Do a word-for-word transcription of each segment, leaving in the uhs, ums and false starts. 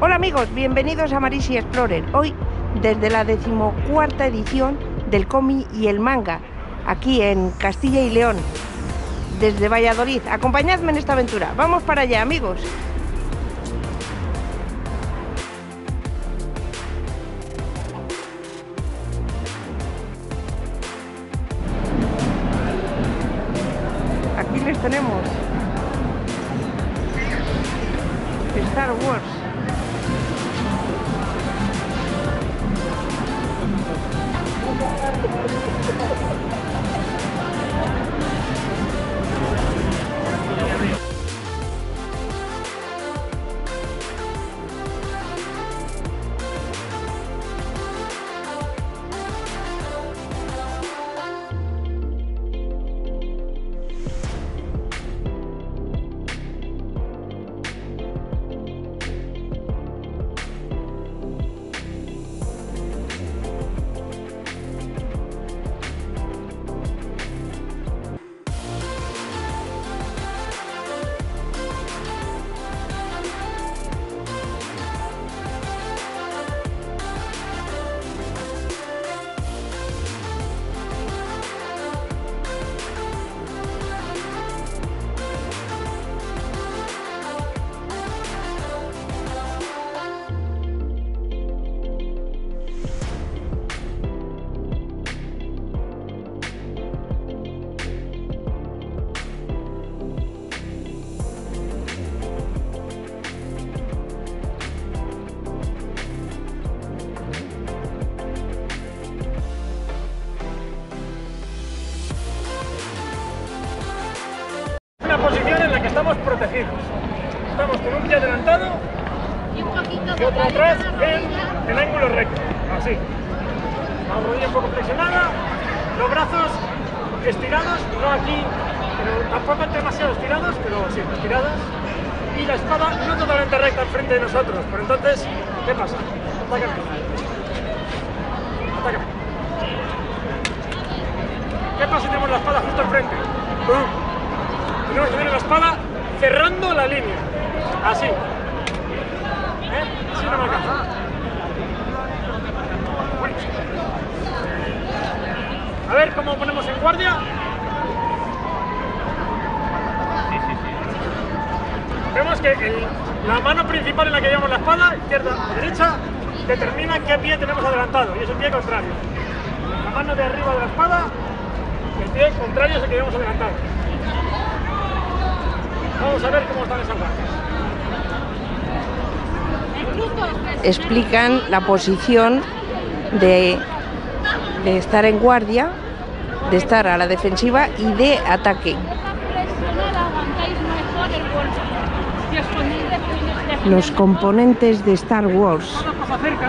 Hola amigos, bienvenidos a Marisi Explorer. Hoy desde la decimocuarta edición del cómic y el manga, aquí en Castilla y León, desde Valladolid. Acompañadme en esta aventura. Vamos para allá, amigos. Aquí les tenemos. Star Wars. Una posición en la que estamos protegidos. Estamos con un pie adelantado Y un poquito y otro atrás en el ángulo recto. Así. La rodilla un poco flexionada, los brazos estirados, no aquí, pero tampoco demasiado estirados, pero sí, estirados. Y la espada no totalmente recta enfrente de nosotros. Por entonces, ¿qué pasa? Atácame. Atácame. ¿Qué pasa si tenemos la espada justo enfrente? ¡Bum! Tenemos que tener la espada cerrando la línea. Así. ¿Eh? Así no me alcanza. Bueno. A ver cómo ponemos en guardia. Sí, sí, sí. Vemos que el, la mano principal en la que llevamos la espada, izquierda o derecha, determina qué pie tenemos adelantado. Y es el pie contrario. La mano de arriba de la espada, el pie contrario es el que llevamos adelantado. Vamos a ver cómo están esas marcas. Explican la posición de, de estar en guardia, de estar a la defensiva y de ataque. Los componentes de Star Wars. Pasa cerca.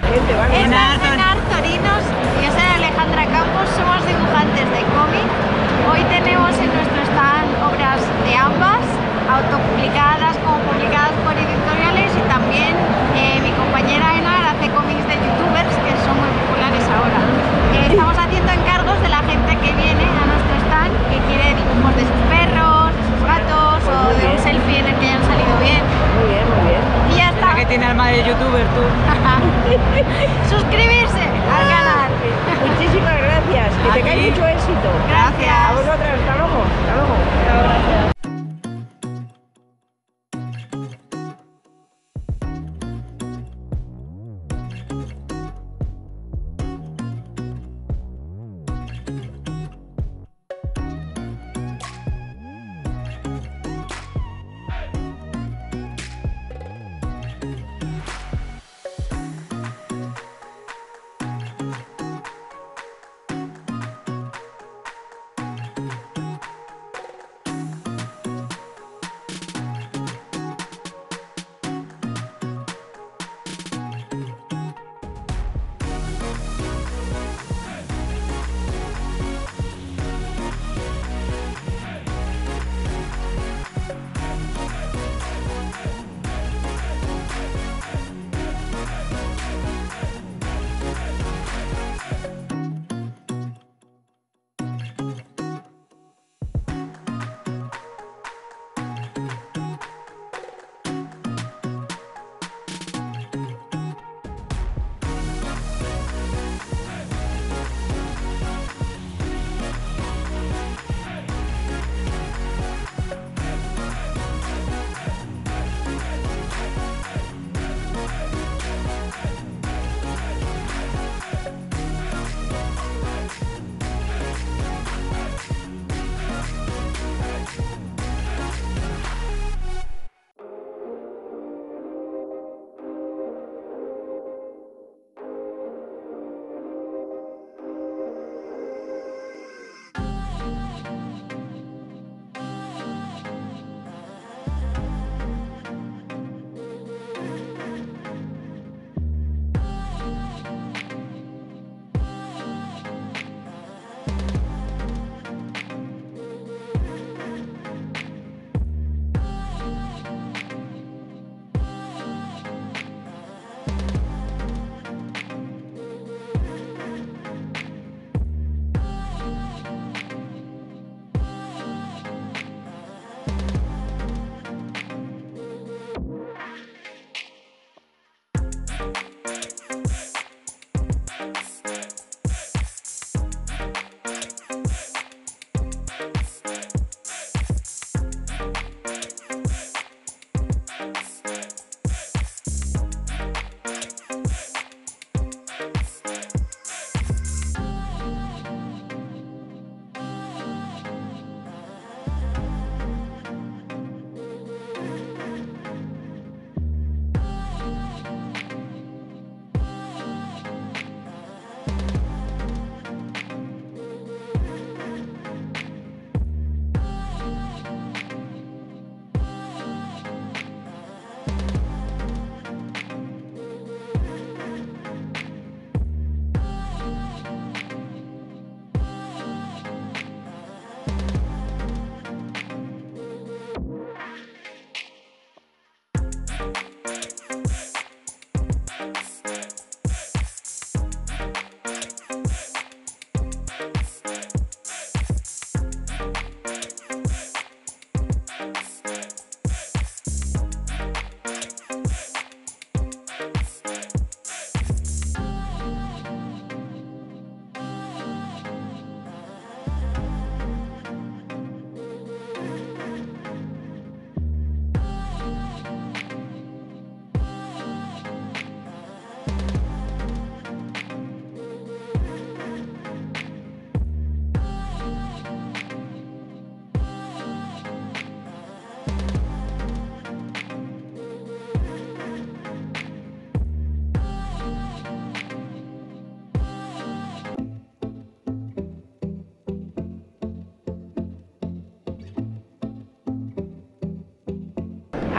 gente, ¿vale? Enar Torinos, yo soy Alejandra Campos, somos dibujantes de cómic. Hoy tenemos en nuestro stand obras de ambas, autopublicadas como publicadas por editoriales, y también eh, mi compañera Enar hace cómics de youtubers que son muy populares ahora. Eh, estamos haciendo encargos de la gente que viene a nuestro stand que quiere dibujos de sus perros, de sus gatos, Pues o muy de un bien. selfie en el que hayan salido bien. Muy bien, muy bien. Y ya está. Que tiene alma de youtuber tú. Suscribirse al canal. Muchísimas gracias. Que A tengáis ti. mucho éxito. Gracias. A vosotras. Hasta luego. Hasta luego. Gracias.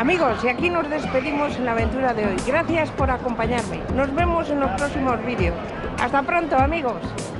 Amigos, y aquí nos despedimos en la aventura de hoy. Gracias por acompañarme. Nos vemos en los próximos vídeos. Hasta pronto, amigos.